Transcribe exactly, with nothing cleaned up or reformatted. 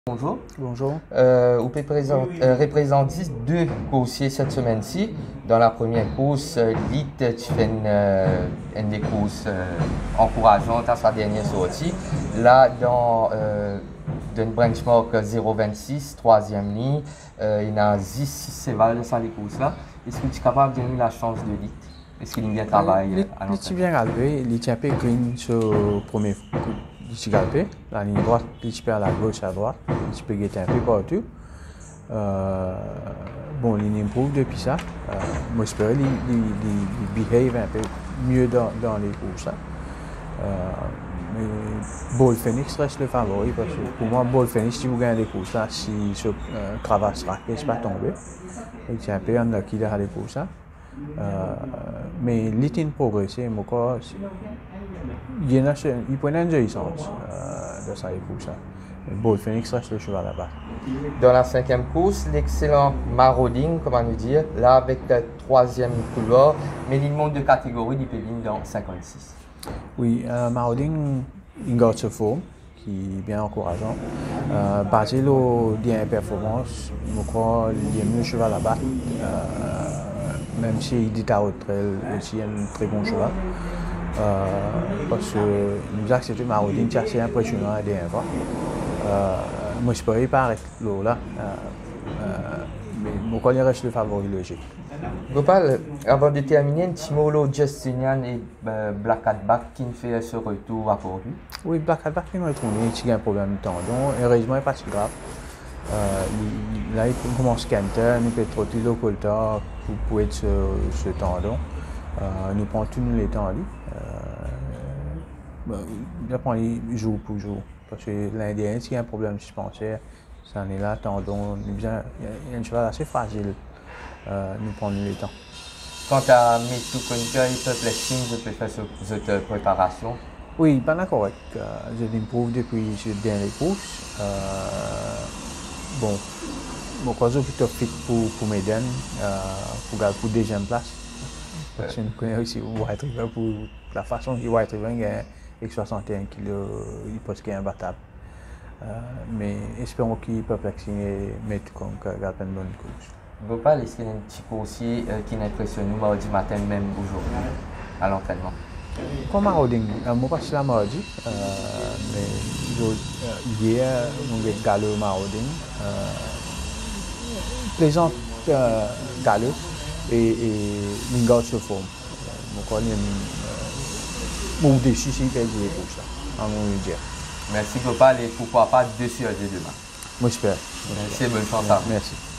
Bonjour. Bonjour. Euh, vous pouvez présenter, euh, représenter deux coursiers cette semaine-ci. Dans la première course, euh, Lit, tu fais une, euh, une des courses euh, encourageantes à sa dernière sortie. Là, dans euh, une benchmark zéro vingt-six, troisième ligne, euh, il y a dix séval dans cette course-là. Est-ce que tu es capable de donner la chance de Lit? Est-ce qu'il bien travaille euh, à l'entraînement? Il bien galpé, il tient peu green sur le premier coup. Il galpé, la ligne droite, il peut à la gauche, à droite, il peut guetter un peu partout. Euh, bon, il improve depuis ça. Euh, moi, j'espère qu'il il, behave un peu mieux dans, dans les courses. Euh, mais Ball Phoenix reste le favori parce que pour moi, Ball Phoenix, si vous gagnez les courses là, si ce euh, Cravache Raquet pas tombé, il tient un peu unlucky dans les courses là. Euh, mais l'Itin progressé, moi, quoi, il y a il peut une jouissance euh, de ça et pour ça. Ball Phoenix reste le cheval là-bas. Dans la cinquième course, l'excellent Marauding, comment nous dire, là avec le troisième couloir, mais il monte de catégorie du Pévin dans cinquante-six. Oui, euh, Marauding, il garde ce forme qui est bien encourageant. Euh, basé sur la performance, je crois qu'il y a mieux cheval là-bas. Euh, même s'il dit à retraite, il a un très bon cheval. Euh, parce que nous acceptons Marauding, c'est assez impressionnant à dernière fois. Euh, moi, je peux y paraître là, euh, euh, mais mon collègue reste le favori logique. Gopal, avant de terminer, Timolo, Justinian et euh, Black Cat Back qui fait ce retour à Port-Louis. Oui, Black Cat Back, il m'a trouvé il a un problème de tendon. Heureusement, il n'est pas si grave. Euh, il, là, il commence à canter, il peut trotter le colta pour, pour être ce, ce tendon. Euh, nous prenons tous les temps. Euh, il prend il joue pour jour. Parce que l'Indien, s'il y a un problème suspensaire, ça en est là, tendon. Il y a un cheval assez fragile. Euh, nous prenons le temps. Quant à Metu Konka et Top Flexing, je peux faire cette préparation. Oui, pas d'accord. Euh, je l'improve depuis ce dernier course. Euh, bon, mon crois plutôt fit pour, pour Méden, euh, pour la pour deuxième place. Parce que je connais aussi White River pour la façon que White River gagne avec soixante et un kilos, il pense qu'il est imbattable. Euh, mais espérons qu'il peut flexing et mettre comme qu'il a une bonne course. Gopal, est-ce qu'il y a un petit coursier euh, qui m'impressionne mardi matin, même aujourd'hui, à l'entraînement? Comme Marauding, euh, moi pas la mardi, euh, mais euh, hier, on a galop Marauding. Euh, plaisant euh, galop et, et une garde se forme. Mon collègue, euh, bon déçu s'il fait des pour ça, à mon dire. Merci Gopal et pourquoi pas deux sur deux demain. Moi j'espère. Merci et bonne chance à vous. Merci.